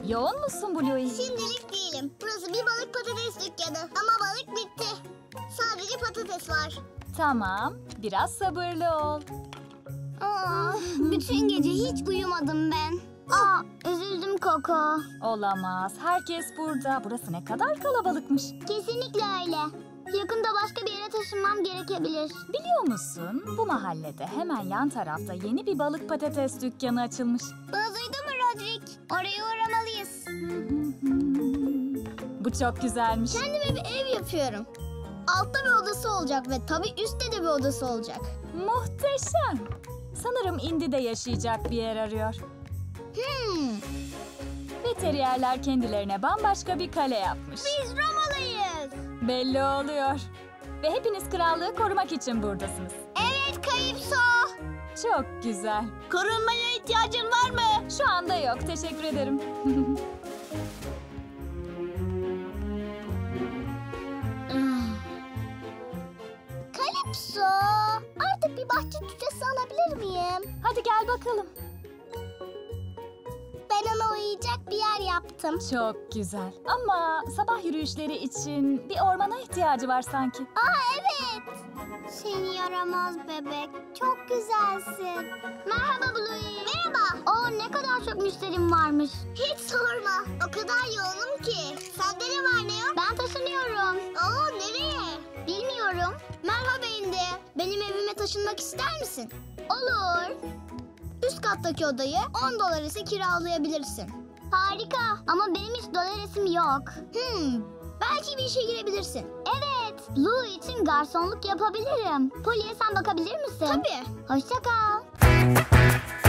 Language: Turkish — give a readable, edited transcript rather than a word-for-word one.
Yoğun musun Bluey? Şimdilik değilim. Burası bir balık patates dükkanı. Ama balık bitti. Sadece patates var. Tamam, biraz sabırlı ol. Bütün gece hiç uyumadım ben. Üzüldüm Koko. Olamaz, herkes burada. Burası ne kadar kalabalıkmış. Kesinlikle öyle. Yakında başka bir yere taşınmam gerekebilir. Biliyor musun, bu mahallede hemen yan tarafta yeni bir balık patates dükkanı açılmış. Bunu duydun mu Rodrik? Oraya uğramalıyız. Bu çok güzelmiş. Kendime bir ev yapıyorum. Altta bir odası olacak ve tabii üstte de bir odası olacak. Muhteşem. Sanırım Indy'de yaşayacak bir yer arıyor. Ve teriyerler kendilerine bambaşka bir kale yapmış. Biz Romalıyız. Belli oluyor. Ve hepiniz krallığı korumak için buradasınız. Evet Kayıpso. Çok güzel. Korunmaya ihtiyacın var mı? Şu anda yok, teşekkür ederim. Kalipso, artık bir bahçe cücesi alabilir miyim? Hadi gel bakalım. Ben ona uyuyacak bir yer yaptım. Çok güzel. Ama sabah yürüyüşleri için bir ormana ihtiyacı var sanki. Evet. Seni yaramaz bebek. Çok güzelsin. Merhaba Bluey. Merhaba. Ne kadar çok müşterim varmış. Hiç sorma. O kadar yoğunum ki. Sende ne var ne yok? Ben taşınıyorum. Nereye? Bilmiyorum. Merhaba Indi. Benim evime taşınmak ister misin? Olur. Üst kattaki odayı $10 ise kiralayabilirsin. Harika ama benim hiç dolar resim yok. Belki bir işe girebilirsin. Evet. Lou için garsonluk yapabilirim. Polly'e sen bakabilir misin? Tabii. Hoşça kal.